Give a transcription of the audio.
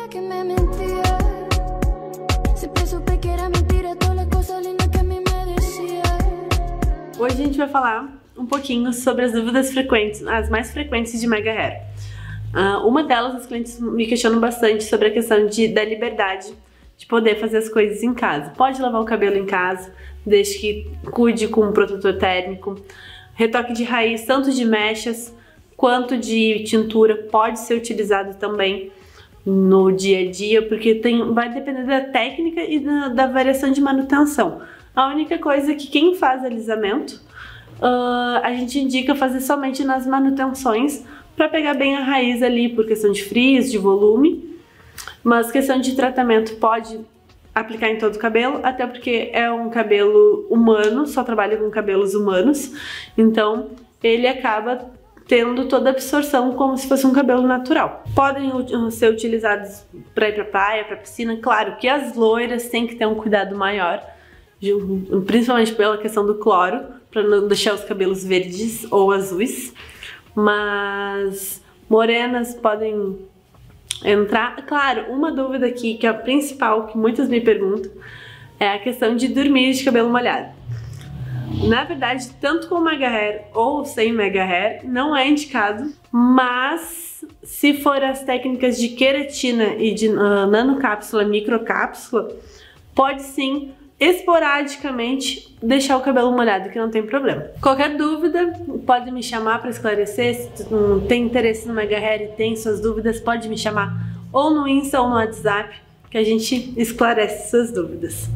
que me mentía. Siempre supe que era mentira todas las cosas lindas que a mí me decía. Hoje a gente vai falar um pouquinho sobre as dúvidas frequentes, as mais frequentes de mega hair. Uma delas, os clientes me questionam bastante sobre a questão da liberdade de poder fazer as coisas em casa. Pode lavar o cabelo em casa, desde que cuide com um protetor térmico. Retoque de raiz, tanto de mechas quanto de tintura, pode ser utilizado também no dia a dia, porque vai depender da técnica e da variação de manutenção. A única coisa é que quem faz alisamento, a gente indica fazer somente nas manutenções para pegar bem a raiz ali, por questão de frizz, de volume. Mas questão de tratamento pode aplicar em todo o cabelo, até porque é um cabelo humano, só trabalha com cabelos humanos, então ele acaba tendo toda a absorção como se fosse um cabelo natural. Podem ser utilizados para ir para praia, para piscina. Claro que as loiras têm que ter um cuidado maior, principalmente pela questão do cloro, para não deixar os cabelos verdes ou azuis, mas morenas podem entrar. Claro, uma dúvida aqui, que é a principal, que muitas me perguntam, é a questão de dormir de cabelo molhado. Na verdade, tanto com mega hair ou sem mega hair, não é indicado, mas se for as técnicas de queratina e de nanocápsula, microcápsula, pode sim, esporadicamente, deixar o cabelo molhado, que não tem problema. Qualquer dúvida, pode me chamar para esclarecer. Se tu tem interesse no mega hair e tem suas dúvidas, pode me chamar ou no Insta ou no WhatsApp, que a gente esclarece suas dúvidas.